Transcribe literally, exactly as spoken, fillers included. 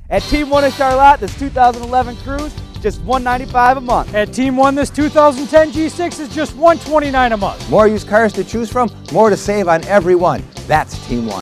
At Team One of Charlotte, this two thousand eleven Cruze, just one ninety-five a month. At Team One, this two thousand ten G six is just one twenty-nine a month. More used cars to choose from, more to save on every one. That's Team One.